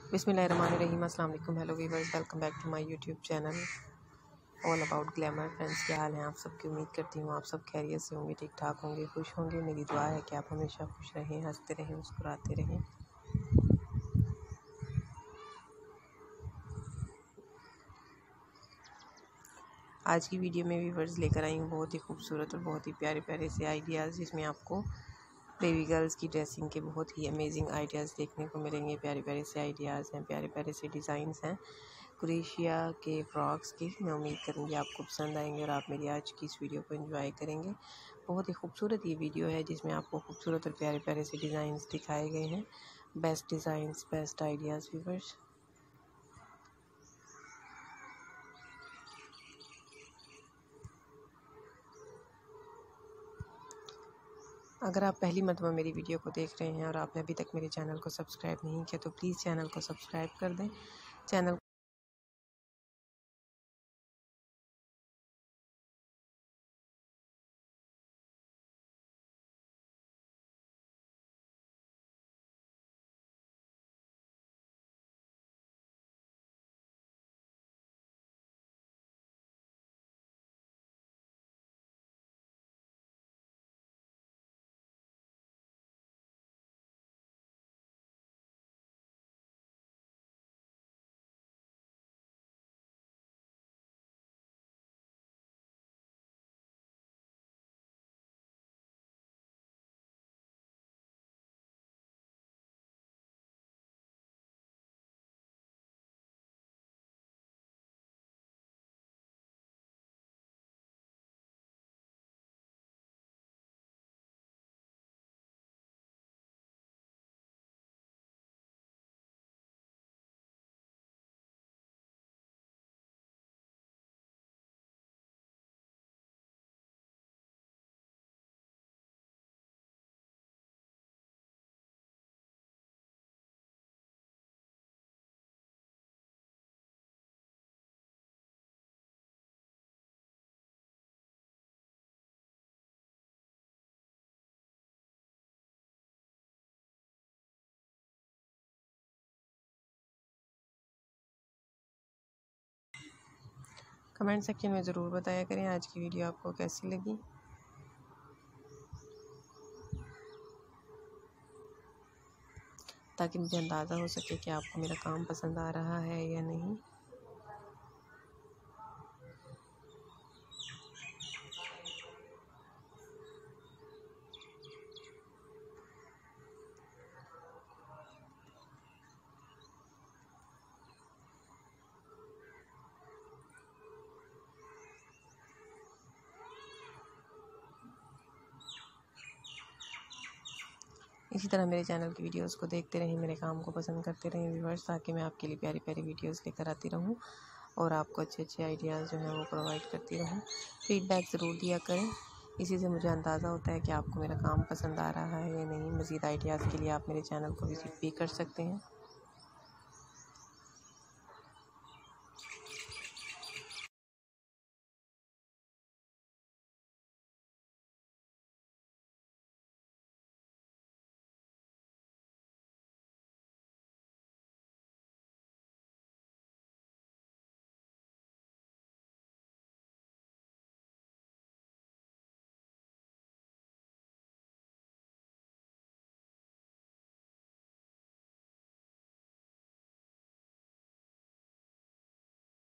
बिस्मिल्लाहिर्रहमानिर्रहीम। अस्सलाम वालेकुम। Hello viewers, welcome back to my YouTube channel all about glamour. Friends, क्या हाल है आप सबकी? उम्मीद करती हूँ आप सब खैरियत से होंगे, ठीक ठाक होंगे, खुश होंगे। मेरी दुआ है कि आप हमेशा खुश रहें, हंसते रहें, मुस्कुराते रहें। आज की वीडियो में वीवर्स लेकर आई हूँ बहुत ही खूबसूरत और बहुत ही प्यारे प्यारे से आइडियाज़, जिसमें आपको बेबी गर्ल्स की ड्रेसिंग के बहुत ही अमेजिंग आइडियाज़ देखने को मिलेंगे। प्यारे प्यारे से आइडियाज़ हैं, प्यारे प्यारे से डिज़ाइंस हैं क्रोशिया के फ्रॉक्स की। मैं उम्मीद करूँगी आपको पसंद आएंगे और आप मेरी आज की इस वीडियो को एंजॉय करेंगे। बहुत ही खूबसूरत ये वीडियो है जिसमें आपको खूबसूरत और प्यारे प्यारे से डिज़ाइंस दिखाए गए हैं। Best designs, best ideas viewers. अगर आप पहली मर्तबा मेरी वीडियो को देख रहे हैं और आपने अभी तक मेरे चैनल को सब्सक्राइब नहीं किया तो प्लीज़ चैनल को सब्सक्राइब कर दें। चैनल कमेंट सेक्शन में ज़रूर बताया करें आज की वीडियो आपको कैसी लगी। ताकि मुझे अंदाज़ा हो सके कि आपको मेरा काम पसंद आ रहा है या नहीं। इसी तरह मेरे चैनल की वीडियोस को देखते रहें, मेरे काम को पसंद करते रहें व्यूअर्स, ताकि मैं आपके लिए प्यारी प्यारी वीडियोस लेकर आती रहूं और आपको अच्छे अच्छे आइडियाज़ जो हैं वो प्रोवाइड करती रहूं। फीडबैक ज़रूर दिया करें, इसी से मुझे अंदाज़ा होता है कि आपको मेरा काम पसंद आ रहा है या नहीं। मज़ीद आइडियाज़ के लिए आप मेरे चैनल को विज़िट भी कर सकते हैं।